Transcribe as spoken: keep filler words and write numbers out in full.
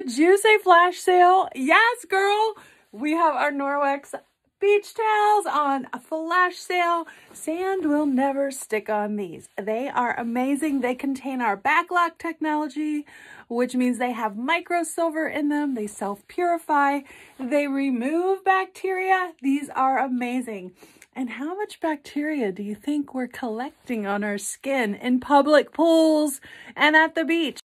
Juicy flash sale. Yes, girl. We have our Norwex beach towels on a flash sale. Sand will never stick on these. They are amazing. They contain our Baclock technology, which means they have microsilver in them. They self-purify. They remove bacteria. These are amazing. And how much bacteria do you think we're collecting on our skin in public pools and at the beach?